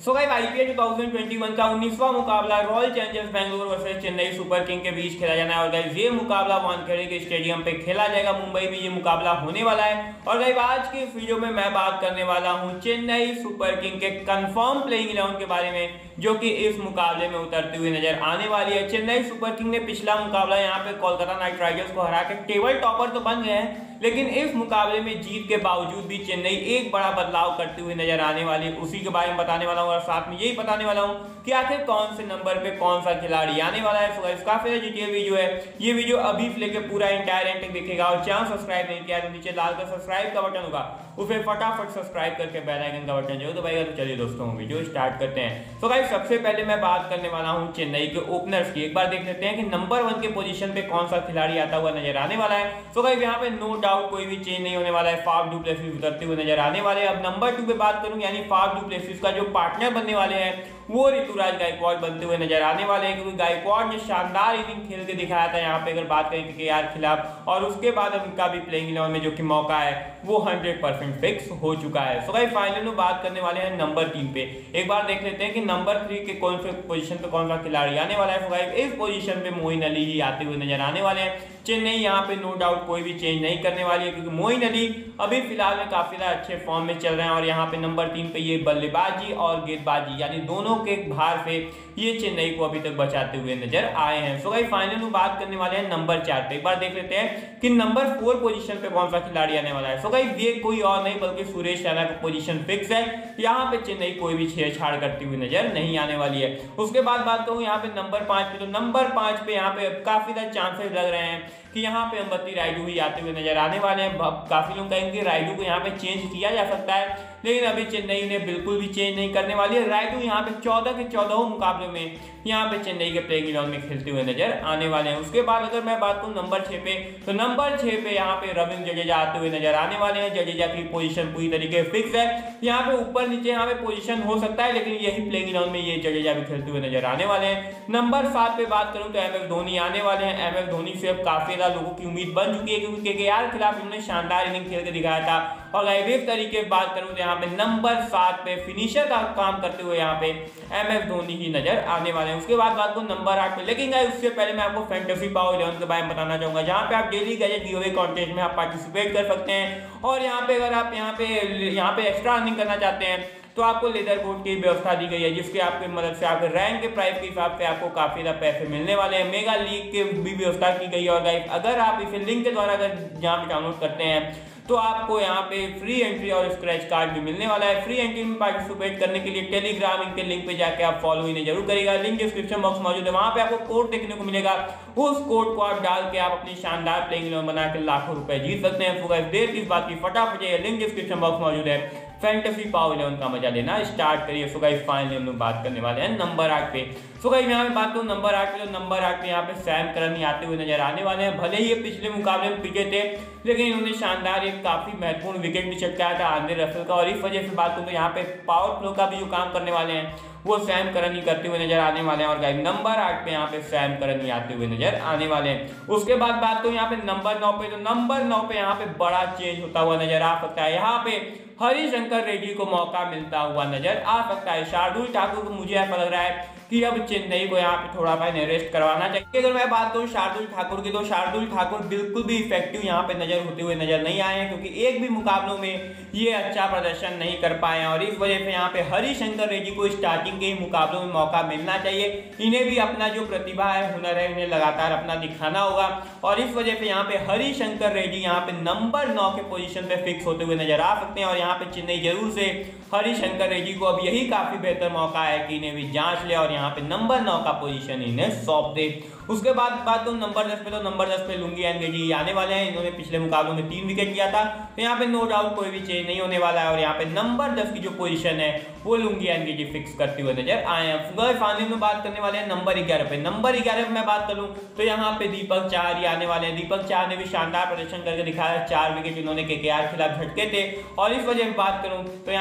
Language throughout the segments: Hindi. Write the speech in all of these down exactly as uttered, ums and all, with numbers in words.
सो गाइस आईपीएल दो हज़ार इक्कीस का उन्नीसवां मुकाबला Royal Challengers Bangalore versus Chennai super king के बीच खेला जाना है और गाइस ये मुकाबला वानखेड़े के स्टेडियम पे खेला जाएगा। मुंबई में ये मुकाबला होने वाला है और गाइस आज के इस वीडियो में मैं बात करने वाला हूं चेन्नई सुपर किंग के कंफर्म प्लेइंग इलेवन के बारे में जो कि इस मुकाबले में उतरती हुई नजर आने वाली है। चेन्नई सुपर किंग ने पिछला मुकाबला यहाँ पे कोलकाता नाइट राइडर्स को हरा के टेबल टॉपर तो बन गए हैं, लेकिन इस मुकाबले में जीत के बावजूद भी चेन्नई एक बड़ा बदलाव करती हुई नजर आने वाली है, उसी के बारे में बताने वाला हूं और साथ में यही बताने वाला हूं कि आखिर कौन से नंबर पे कौन सा खिलाड़ी आने वाला है। तो काफी डिटेल वीडियो है, ये वीडियो अभी से लेकर पूरा इंटायर एंड तक देखेगा और चैनल सब्सक्राइब नहीं किया तो नीचे लाल का सब्सक्राइब का बटन होगा, उसे फटाफट सब्सक्राइब करके बेल आइकन का बटन जरूर दबाइएगा। तो चलिए दोस्तों वीडियो स्टार्ट करते हैं। तो गाइस सबसे पहले मैं बात करने वाला हूं चेन्नई के ओपनर्स की। एक बार देख लेते हैं कि नंबर वन के पोजीशन पे कौन सा खिलाड़ी आता हुआ नजर आने वाला है। तो गाइस यहाँ पे नो डाउट कोई भी चेंज नहीं होने वाला है, फाफ डू प्लेसिस उतरते हुए नजर आने वाले हैं। अब नंबर टू पे बात करूं यानी फाफ डू प्लेसिस का जो पार्टनर बनने वाले हैं वो ऋतुराज गायकवाड़ बनते हुए नजर आने वाले हैं, क्योंकि गायकवाड़ ने शानदार इनिंग खेल के दिखाया था यहाँ पे अगर बात करें केकेआर खिलाफ, और उसके बाद उनका भी प्लेइंग इलेवन में जो कि मौका है वो हंड्रेड परसेंट फिक्स हो चुका है। सो गाइस फाइनल में बात करने वाले हैं नंबर तीन पे। एक बार देख लेते हैं कि नंबर थ्री के कौन से पोजीशन पे कौन सा खिलाड़ी आने वाला है। सो गाइस इस पोजीशन पे मोइन अली ही आते हुए नजर आने वाले हैं। चेन्नई यहाँ पे नो डाउट कोई भी चेंज नहीं करने वाली है, क्योंकि मोइन अली अभी फिलहाल में काफी अच्छे फॉर्म में चल रहे हैं और यहाँ पे नंबर तीन पे ये बल्लेबाजी और गेंदबाजी यानी दोनों के भार से ये चेन्नई को अभी तक बचाते हुए नजर आए हैं। सो गाइस फाइनल में बात करने वाले हैं नंबर चार पे। एक बार देख लेते हैं कि नंबर फोर पोजीशन पे कौन सा खिलाड़ी आने वाला है। सो गाइस ये कोई और नहीं बल्कि सुरेश रैना का पोजीशन फिक्स है, यहाँ पे चेन्नई कोई भी छेड़छाड़ करती हुई नजर नहीं आने वाली है। उसके बाद बात करूं यहाँ पे नंबर पांच पे, तो नंबर पांच पे यहाँ पे काफी ज्यादा चांसेस लग रहे हैं कि यहाँ पे अंबती रायडू ही आते हुए नजर आने वाले हैं। काफी लोग कहेंगे रायडू को यहाँ पे चेंज किया जा सकता है, लेकिन अभी चेन्नई ने बिल्कुल भी चेंज नहीं करने वाली है। रायडू यहाँ पे चौदह के चौदह मुकाबले में यहाँ पे चेन्नई के प्लेइंग इलेवन में खेलते हुए नजर आने वाले हैं। उसके बाद अगर मैं बात करूं नंबर छह पे, तो नंबर छह पे यहाँ पे रविंद्र जडेजा आते हुए नजर आने वाले हैं। जडेजा की पोजीशन पूरी तरीके से फिक्स है, यहाँ पे ऊपर नीचे यहाँ पे पोजीशन हो सकता है, लेकिन यही प्लेइंग इलेवन में ये जडेजा भी खेलते हुए नजर आने वाले हैं। नंबर सात पे बात करूं तो एम एस धोनी आने वाले हैं। एम एस धोनी से अब काफी ज्यादा लोगों की उम्मीद बन चुकी है, क्योंकि केकेआर खिलाफ इन्होंने शानदार इनिंग खेल के दिखाया था। और इस तरीके से बात करूं तो यहाँ पे नंबर सात पे फिनिशर का काम करते हुए यहाँ पे एम एस धोनी ही नजर आने वाले हैं। उसके बाद बात करूं नंबर आठ पे, लेकिन उससे पहले मैं आपको फैंटेसी पावर इलेवन के बारे में बताना चाहूंगा, जहां पे आप डेली गैजेट गिवअवे कॉन्टेस्ट में आप पार्टिसिपेट कर सकते हैं। और यहाँ पे अगर आप यहाँ पे यहाँ पे एक्स्ट्रा अर्निंग करना चाहते हैं तो आपको लेदर कोड की व्यवस्था दी गई है, जिसके आपकी मदद से आपके रैंक के प्राइस के हिसाब से आपको काफी ज्यादा पैसे मिलने वाले हैं। मेगा लीग की भी व्यवस्था की गई है और गाइस अगर आप इसे लिंक के द्वारा अगर यहाँ पे डाउनलोड करते हैं तो आपको यहाँ पे फ्री एंट्री और स्क्रैच कार्ड भी मिलने वाला है। फ्री एंट्री में पार्टिसिपेट करने के लिए टेलीग्राम इनके लिंक पे जाके आप फॉलो इन्हें जरूर करिएगा, लिंक डिस्क्रिप्शन बॉक्स मौजूद है, वहां पे आपको कोड देखने को मिलेगा। उस कोड को आप डाल के आप अपनी शानदार प्लेइंग इलेवन बना के लाखों रुपए जीत सकते हैं। तो गाइस देर किस बात की, फटाफट ये लिंक डिस्क्रिप्शन बॉक्स मौजूद है, फैंटेसी पावर इलेवन का मजा लेना स्टार्ट करिए। सो गाइस फाइनली हम लोग बात करने वाले हैं नंबर आठ पे। सो गाइस यहाँ पे बात करूं नंबर आठ पे, तो नंबर आठ पे यहाँ पे सैम करन आते हुए नजर आने वाले हैं। भले ही ये पिछले मुकाबले में पिके थे, लेकिन इन्होंने शानदार एक काफी महत्वपूर्ण विकेट भी चटकाया था आंद्रे रसेल का, और इस वजह से बात करूं तो यहाँ पे पावर फ्लो का भी जो काम करने वाले हैं वो सैम करन ही करते हुए नजर आने वाले हैं। और गाइस नंबर आठ पे यहाँ पे सैम करन ही आते हुए नजर आने वाले हैं। उसके बाद बात करूं यहाँ पे नंबर नौ पे, तो नंबर नौ पे यहाँ पे बड़ा चेंज होता हुआ नजर आ सकता है। यहाँ पे हरिशंकर रेड्डी को मौका मिलता हुआ नजर आ सकता है। शार्दुल ठाकुर को मुझे ऐसा लग रहा है कि अब चेन्नई को यहाँ पे थोड़ा भाई रेस्ट करवाना चाहिए। अगर मैं बात करूं शार्दुल ठाकुर की, तो शार्दुल ठाकुर बिल्कुल भी इफेक्टिव यहाँ पे नजर होते हुए नजर नहीं आए हैं, क्योंकि एक भी मुकाबलों में ये अच्छा प्रदर्शन नहीं कर पाए हैं। और इस वजह से यहाँ पे हरिशंकर रेड्डी को स्टार्टिंग के मुकाबलों में मौका मिलना चाहिए। इन्हें भी अपना जो प्रतिभा है, हुनर है, इन्हें लगातार अपना दिखाना होगा। और इस वजह से यहाँ पे हरिशंकर रेड्डी यहाँ पे नंबर नौ के पोजीशन पे फिक्स होते हुए नजर आ सकते हैं। और यहाँ पे चेन्नई जरूर से हरिशंकर रेड्डी को अब यही काफी बेहतर मौका है कि इन्हें भी जांच ले और यहाँ पे नंबर नौ का पोजीशन इन्हें सौंप दे। उसके बाद बात करूं नंबर दस पे, तो नंबर दस पे लुंगी एनगेजी आने वाले हैं। इन्होंने पिछले मुकाबलों में तीन विकेट लिया था, तो यहाँ पे नो डाउट कोई भी चेंज नहीं होने वाला है। और यहाँ पे नंबर दस की जो पोजीशन है वो लुंगी एनगेजी फिक्स करते हुए नजर आए हैं। फाइनल में बात करने वाले हैं नंबर ग्यारह पे। नंबर ग्यारह पे मैं बात करूं तो यहाँ पे दीपक चार ही आने वाले हैं। दीपक चार ने भी शानदार प्रदर्शन करके दिखाया, चार विकेट इन्होंने केकेआर खिलाफ झटके थे। और इस वजह से बात करूं तो यहाँ पे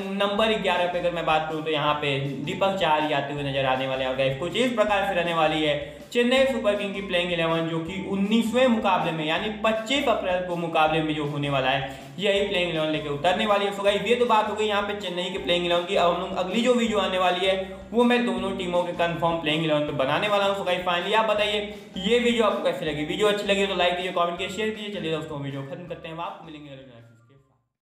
नंबर ग्यारह पे अगर मैं बात करूं तो यहाँ पे दीपक चाहर आते हुए नजर आने वाले हैं। और गाइस कुछ इस प्रकार से रहने वाली है चेन्नई सुपर किंग की प्लेइंग इलेवन, जो कि उन्नीसवें मुकाबले में यानी पच्चीस अप्रैल को मुकाबले में जो होने वाला है यही प्लेइंग इलेवन लेके उतरने वाली है। सो गाइस ये तो बात हो गई यहाँ पे चेन्नई के प्लेइंग इलेवन की। अब हम लोग अगली जो वीडियो आने वाली है वो मैं दोनों टीमों के कंफर्म प्लेइंग इलेवन पे बनाने वाला हूँ। सो गाइस फाइनली आप बताइए ये वीडियो आपको कैसी लगी। वीडियो अच्छी लगी तो लाइक कीजिए, कमेंट कीजिए, शेयर कीजिए। चलिए दोस्तों वीडियो खत्म करते हैं, आपको मिलेंगे।